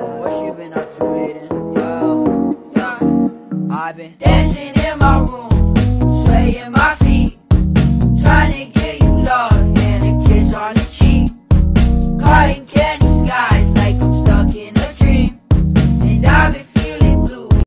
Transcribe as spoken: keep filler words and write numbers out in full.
What you been up to, Aiden? Yo, yeah. I've been dancing in my room, swaying my feet, trying to